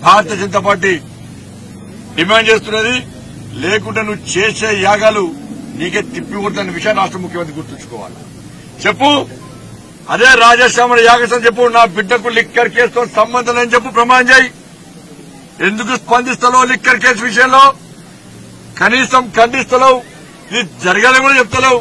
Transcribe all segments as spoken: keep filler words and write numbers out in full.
Bharatiya Janata party demand చేస్తున్నది. లేకుంటే నువ్వు చేసే యాగాలు నీకే తిప్పి కొడుతున్న విషయాన్ని రాష్ట్ర ముఖ్యమంత్రి గుర్తుంచుకోవాలి. చెప్పు, అదే రాజశ్యామల యాగసం చెప్పు, నా బిడ్డకు లిక్కర్ కేసుతో సంబంధం లేని చెప్పు, ప్రమాణం చేయి. ఎందుకు స్పందిస్తలేవు లిక్కర్ కేసు విషయంలో? కనీసం ఖండిస్తలేవు, ఇది జరగాలని కూడా చెప్తలేవు.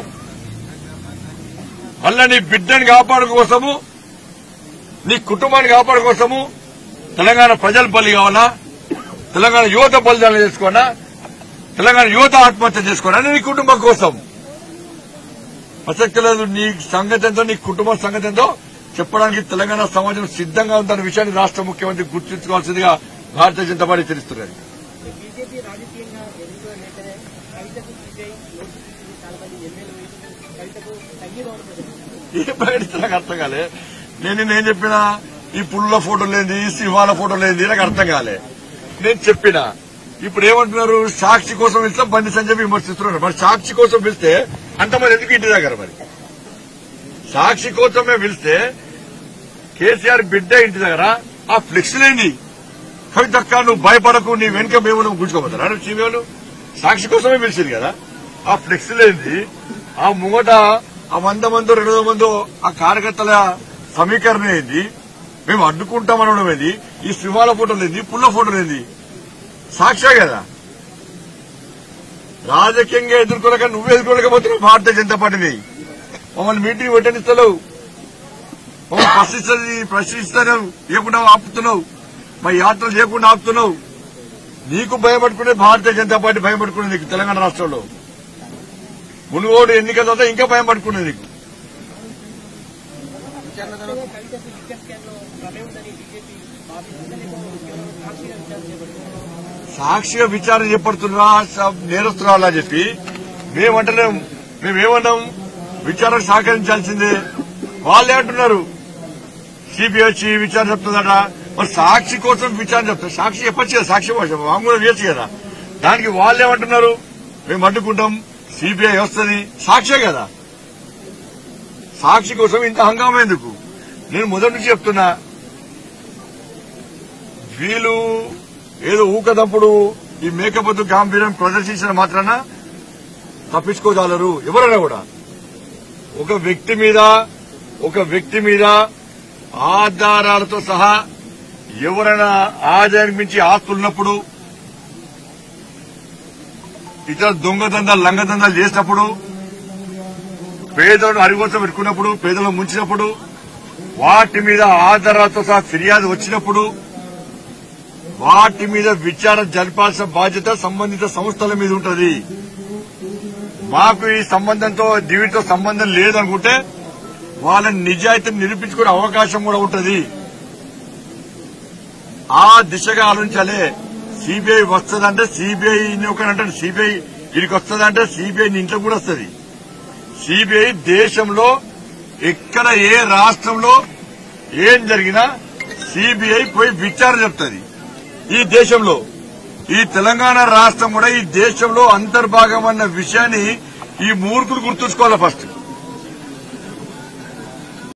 మళ్ళా నీ బిడ్డని కాపాడు కోసము, నీ కుటుంబాన్ని కాపాడు కోసము తెలంగాణ ప్రజలు బలి కావాలా, తెలంగాణ యువత బలిదానం చేసుకోనా, తెలంగాణ యువత ఆత్మహత్య చేసుకోనా నీ కుటుంబం కోసం? ప్రసక్తి లేదు. నీ సంగతి ఎంతో, నీ కుటుంబం సంగతి ఎంతో చెప్పడానికి తెలంగాణ సమాజం సిద్దంగా ఉందన్న విషయాన్ని రాష్ట్ర ముఖ్యమంత్రి గుర్తుంచుకోవాల్సిందిగా భారతీయ జనతా పార్టీ తెలుస్తున్నది. ఏం ప్రకటిస్తే నాకు అర్థం కాలే. నేను నేను చెప్పినా ఈ పుల్ల ఫోటో లేని, ఈ సింహాల ఫోటో లేని నాకు అర్థం కాలే. నేను చెప్పినా ఇప్పుడు ఏమంటున్నారు, సాక్షి కోసం పిలిస్తే బండి సంజయ్ విమర్శిస్తున్నారు. మరి సాక్షి కోసం పిలిస్తే అంతమంది ఎందుకు ఇంటి దగ్గర? మరి సాక్షి కోసమే పిలిస్తే కేసీఆర్ బిడ్డ ఇంటి దగ్గర ఆ ఫ్లెక్స్ లేని కవితక్క నువ్వు భయపడకు, నీ వెనుక మేము గుంజుకోపోతారా చీమేలు? సాక్షి కోసమే పిలిచింది కదా. ఆ ఫ్లెక్స్ లేనిది, ఆ ముంగట ఆ వంద మందో రెండు వందల మందో ఆ కార్యకర్తల సమీకరణ ఏంది, మేము అడ్డుకుంటామనడం ఏంది, ఈ సింహాల ఫోటోలు ఏంది, పుల్ల ఫోటోలు ఏంది? సాక్షే కదా. రాజకీయంగా ఎదుర్కోలేక నువ్వు ఎదుర్కోలేకపోతున్నావు భారతీయ జనతా పార్టీని. మమ్మల్ని మీటింగ్ పెట్టనిస్తలేవు, మమ్మల్ని ప్రశ్నిస్తుంది ప్రశ్నిస్తున్నావు, లేకుండా ఆపుతున్నావు, మా యాత్రలు చేయకుండా ఆపుతున్నావు. నీకు భయపడుకునే భారతీయ జనతా పార్టీ భయపడుకునేది నీకు తెలంగాణ రాష్ట్రంలో. మునుగోడు ఎన్నికల తర్వాత ఇంకా భయం పడుకునేది నీకు. సాక్షిగా విచారణ చేపడుతున్నా నేరస్తున్నా చెప్పి మేమంటలేం. మేమేమన్నాం, విచారణకు సహకరించాల్సిందే. వాళ్ళే అంటున్నారు సిబిఐ వచ్చి విచారణ చెప్తుందట. మరి సాక్షి కోసం విచారణ చెప్తారు, సాక్షి చెప్పచ్చు కదా, సాక్షి మామూలు కూడా వేయచ్చు కదా. దానికి వాళ్ళేమంటున్నారు, మేము అడ్డుకుంటాం, సిబిఐ వస్తుంది. సాక్షే కదా. సాక్షి కోసం ఇంత హంగామా ఎందుకు? నేను మొదటి నుంచి చెప్తున్నా, వీళ్ళు ఏదో ఊకదంపుడు ఈ మేకపోతు గాంభీర్యం ప్రదర్శించిన మాత్రాన తప్పించుకోగలరు ఎవరైనా కూడా. ఒక వ్యక్తి మీద ఒక వ్యక్తి మీద ఆధారాలతో సహా ఎవరైనా ఆదాయానికి మించి ఆస్తులున్నప్పుడు, ఇతర దొంగదందాలు లంగదందాలు చేసినప్పుడు, పేదలను అరిగోసం పెట్టుకున్నప్పుడు, పేదలను ముంచినప్పుడు, వాటి మీద ఆధారాలతో సహా ఫిర్యాదు వచ్చినప్పుడు వాటి మీద విచారణ జరపాల్సిన బాధ్యత సంబంధిత సంస్థల మీద ఉంటుంది. మాకు ఈ సంబంధంతో దీనితో సంబంధం లేదనుకుంటే వాళ్ళని నిజాయితీని నిరూపించుకునే అవకాశం కూడా ఉంటుంది. ఆ దిశగా ఆలోచించాలే. సిబిఐ వస్తుందంటే సిబిఐ అంటే సిబిఐ వీరికి వస్తుందంటే సిబిఐ ఇంట్లో కూడా వస్తుంది. సిబిఐ దేశంలో ఎక్కడ ఏ రాష్ట్రంలో ఏం జరిగినా సిబిఐ పోయి విచారణ చెప్తుంది. ఈ దేశంలో ఈ తెలంగాణ రాష్ట్రం కూడా ఈ దేశంలో అంతర్భాగం అన్న విషయాన్ని ఈ మూర్ఖులు గుర్తుంచుకోవాలి ఫస్ట్.